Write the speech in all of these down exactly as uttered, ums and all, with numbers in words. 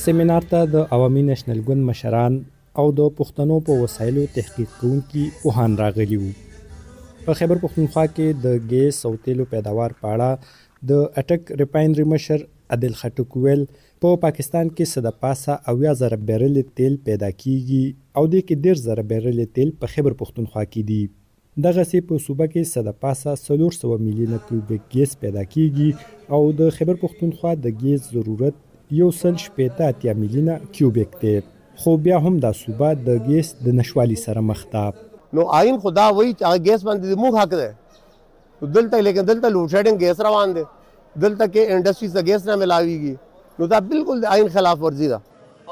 سیمینار ته د عوامي نېشنل ګوند مشران او د پښتنو په وسایلو تحقیق کوونکي پوهان راغلي وو. په خیبر پښتونخوا کې د ګیس او تیلو پیداوار په اړه د اټک ریفاینري مشر عادل خټک ویل په پاکستان کې څه د پاسه اویا زره بیرلې تیل پیدا کیږي او د کې ډېر زره بیرلې تیل په خیبر پښتونخوا کې دي. دغسې په صوبه کې څه د پاسه څلور سوه میلیونه کیوبیک ګیس پیدا کیږي او د خیبر پښتونخوا د ګیس ضرورت یو سل شپېته اتیا میلیونه کیوبیک دی. خو بیا هم دا صوبه د ګیس د نشوالي سره مخ ده. نو آئین خدا وایي چې هغه ګیس باندې موږ حق دی دلته، لیکن دلته لوډ شیډینګ ګیس روان دی، دلته کې انډسټریز ته ګیس نه ملاویږي، نو دا بالکل د آئین خلاف ورزي ده.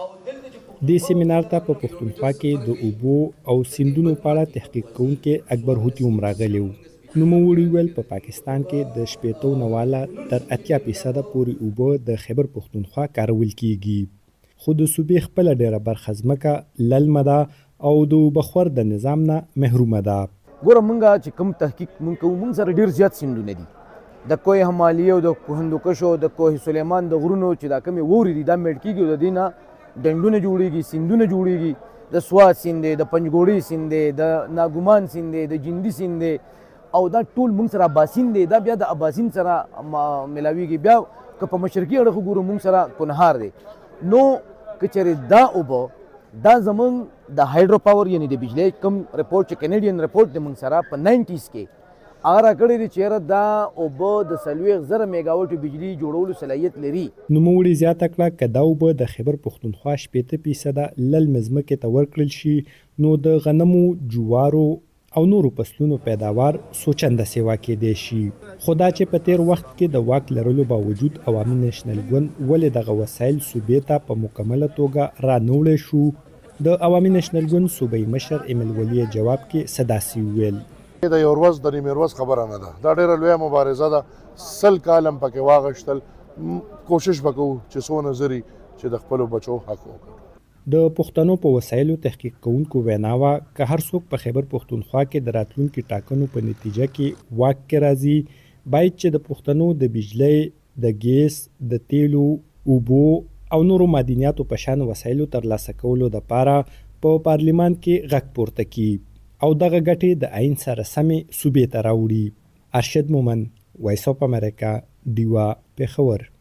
دې سیمینار ته په پښتونخوا کې د اوبو او سیندونو په اړه تحقیق کوونکی اکبر هوتي هم راغلی وو. نوموړي ویل په پاکستان کې د شپېتو نه واله تر اتیا فیصده پورې اوبه د خیبر پښتونخوا کارول کیږي، خو د صوبې خپله ډېره برخه ځمکه للمه ده او د اوبهخور د نظام نه محرومه ده. ګوره مونږ چې کوم تحقیق مونږ کوو، مونږ سره ډېر زیات سیندونه دي، د کوه همالیه او د هندوکش او د کوه سلیمان د غرونو چې دا کمې واورې دي دا میډ کېږي او د دې نه ډنډونه جوړېږي، سیندونه جوړېږي، د سوات سیند دی، د پنجګوړۍ سیند دی، د ناګومان سیند دی، د جندي سیند دی، او دا ټول مونږ سره اباسین دی، دا بیا د اباسین سره ملاویږي. بیا که په مشرقي اړخ وګورو مونږ سره کنهار دی. نو که چېرې دا اوبه دا زمونږ د هایډرو پاور یعنې د بجلی کم رپورټ چې کینیډین رپورټ دی مونږ سره په ناینټیز کې هغه راکړی دی چې یاره دا اوبه د څلوېښت زره میګاوټ بجلي جوړولو صلاحیت لري. نوموړي زیاته کړه که دا اوبه د خیبر پښتونخوا شپېته فیصده للمې ځمکې ته ورکړل شي نو د غنمو، جوارو او نورو فصلونو پیداوار سوچنده سیوا کېدی شي. خو دا چې په تیر وخت کې د واک لرلو باوجود عوامي نېشنل ګوند ولې دغه وسایل صوبې ته په مکمله توګه رانوړی شو، د عوامي نېشنل ګوند صوبایي مشر ایمیل ولي جواب کې څه داسې وویل. د یو ورځ د نیمې ورځ خبره نه ده، دا ډېره لویه مبارزه ده، سل کال هم پکې واغشتل، کوشش به کوو چې څونه زري چې د خپلو بچو حق وکړو. د پښتنو په وسایلو تحقیق کوونکو ویناوه که هر څوک په خیبر پښتونخوا کې د راتلونکي ټاکنو په نتیجه کې واک کې راځي باید چې د پښتنو د بجلی، د ګیس، د تیلو، اوبو او نورو معدنیاتو په شان وسایلو ترلاسه کولو دپاره په پارلیمان کې غږ پورته کړي او دغه ګټې د آئین سره سمې صوبې ته راوړي. ارشد مومن، وایس اف امریکا، ډیوا، پېښور.